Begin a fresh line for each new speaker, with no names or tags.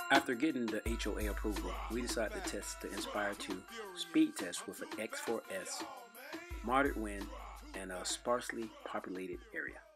After getting the HOA approval, we decided to test the Inspire 2 speed test with an X4S, moderate wind, and a sparsely populated area.